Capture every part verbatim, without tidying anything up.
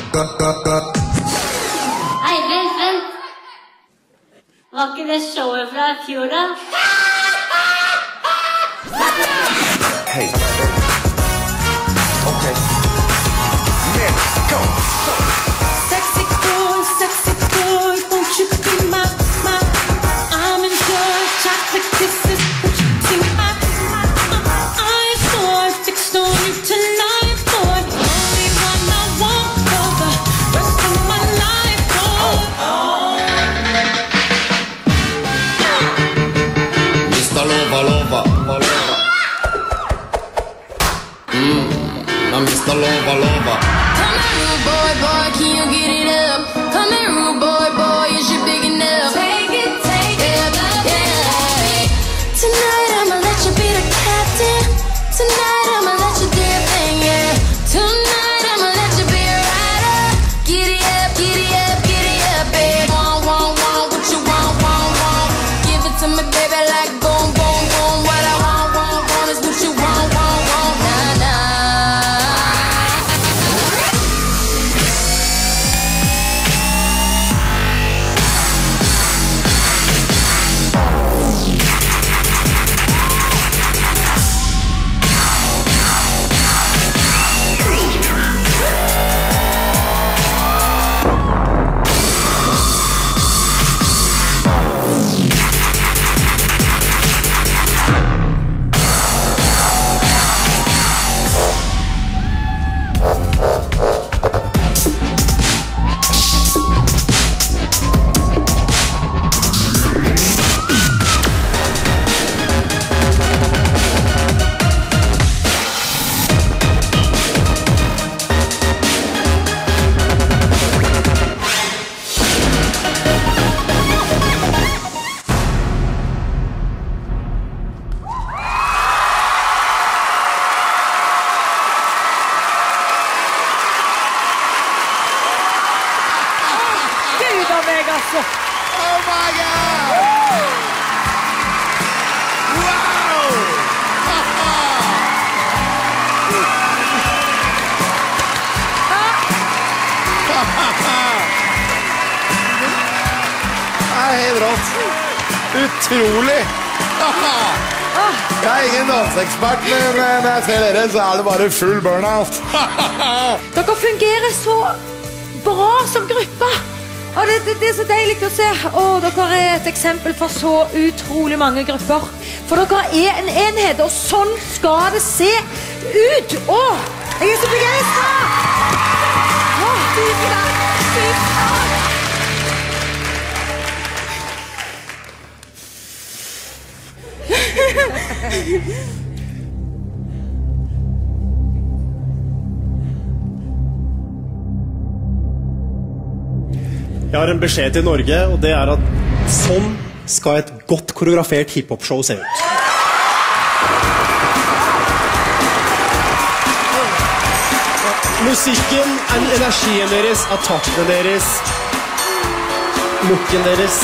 Eivind, vent. Var ikke det showet fra I fjor da? Hey. Okay. Let's go. Sexy boy, sexy boy, won't you be my, my? I'm in your chocolate kisses, won't you be my, my, my? I'm boy, fixed on you tonight, boy. Only one I want for the rest of my life, boy. Mister Lova, Lova, Lova. Mmm, I'm Mister Lova, Lova. Come here, rude boy, boy, can you get it up? Come here, rude boy, boy, is you big enough? Take it, take it, yeah. Tonight I'ma let you be the captain. Tonight I'ma let you do your thing, yeah. Tonight I'ma let you be a rider. Giddy up, giddy up, giddy up, babe. Want, want, want, what you want, want, want. Give it to me, baby, like boom, boom, boom. What I want, want, want is what you want, want, want. Nah, nah. Oh my God! Wow! Det er helt rått. Utrolig! Jeg er ingen danseekspert, men når jeg ser dere, så er det bare full burnout. Dere fungerer så bra som gruppe. Og det, det, det er så deilig å se. Og dere er et eksempel for så utrolig mange grupper. For dere er en enhet, og sånn skal det se ut. Åh, jeg er så begeistret! Åh, tusen takk! Tusen takk! Jeg har en beskjed til Norge, og det er at sånn skal et godt koreografert hiphop-show se ut. Musikken, energien deres, attackene deres, looken deres.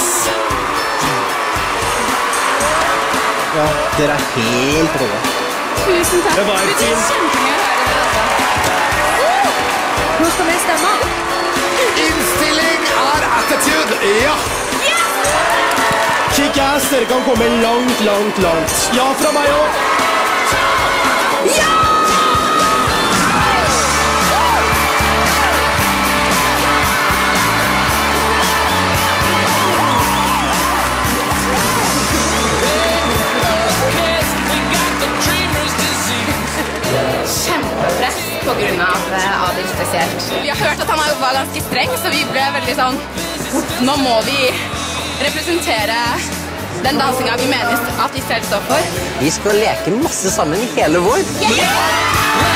Ja, dere er helt rå. Tusen takk. Det var Det betyr fint. kjempemye å høre det, altså. Nå skal vi stemme. Innstilling er attitude, ja! Kick-ass, dere kan komme langt, langt, langt. Ja fra meg også. Ja! Kjempepress på grunn av Adil spesielt. Vi har hørt at han var ganske streng, så vi ble veldig sånn, nå må vi representere den dansingen vi mener at vi selv står for. Vi skal leke masse sammen i hele vår. Yeah!